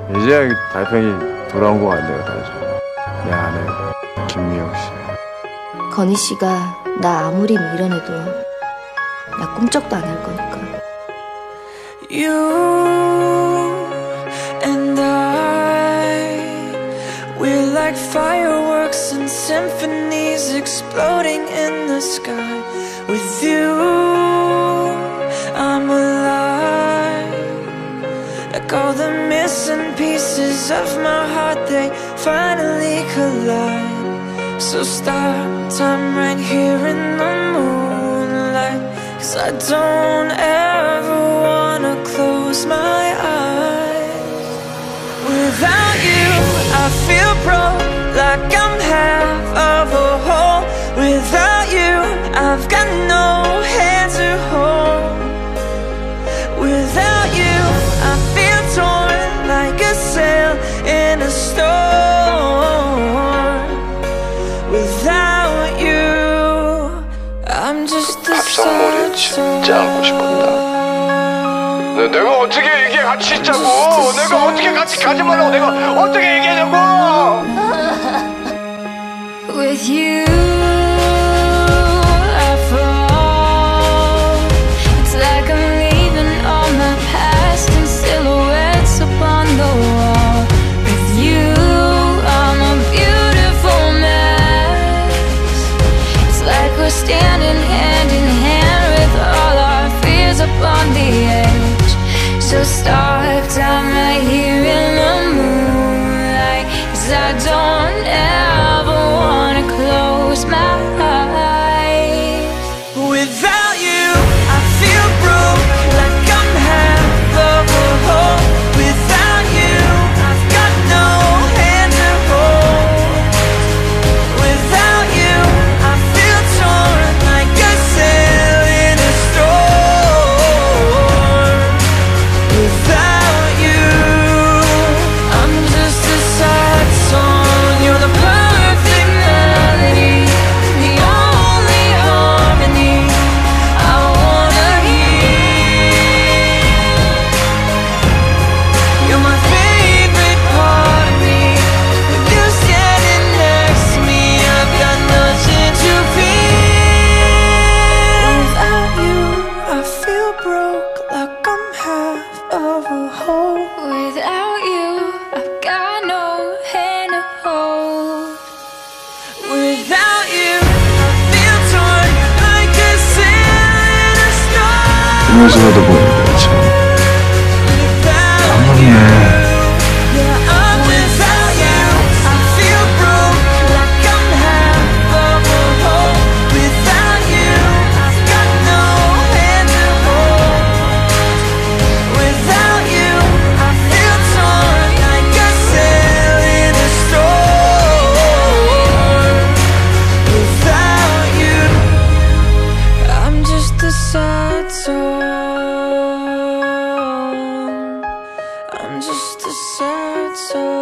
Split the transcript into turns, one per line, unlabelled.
이제야 달팽이 돌아온 것 같네요, 다시. 내 아내 김미영 씨.
건희 씨가 나 아무리 밀어내도 나 꿈쩍도 안 할 거니까.
You and I, we're like fireworks and symphonies exploding in the sky. With you, I'm alive. Like all the missing pieces of my heart, they finally collide. So stop time right here in the moonlight, 'cause I don't ever wanna close my eyes. Without you, I feel broke, like I'm half of a whole. Without you, I've got no hand to hold. Without you, I feel torn like a sail in a storm. Without you, I'm just a
밥상머리에 진짜 앉고 싶었다. 내가 어떻게 얘기해 같이 있자고. 내가 어떻게 같이 가지 말라고. 내가 어떻게 얘기하냐고.
With you, I fall. It's like I'm leaving all my past in silhouettes upon the wall. With you, I'm a beautiful mess. It's like we're standing hand in hand with all our fears upon the edge. So stop time right here in the moonlight, 'cause I don't ever wanna close my eyes. Without you, I feel broke, like I'm half of a whole. Without you, I've got no hand to hold. Without you, I feel torn like a sail in a storm. Without you, I'm just a sad song. You're the perfect melody, the only harmony I wanna hear. You're my favorite part of me. With you standing next to me, I've got nothing to fear. Without you, I feel broke, like I'm half of a whole. Without you, I've got no hand to hold. Without you, I feel torn like a sail in a storm.
보면서도 보는데 참
Without you, yeah, I'm without you. I feel broke, like I'm half of a whole. Without you, I've got no hand to hold. Without you, I feel torn like a sail in a storm. Without you, I'm just a sad song. I'm just a sad song.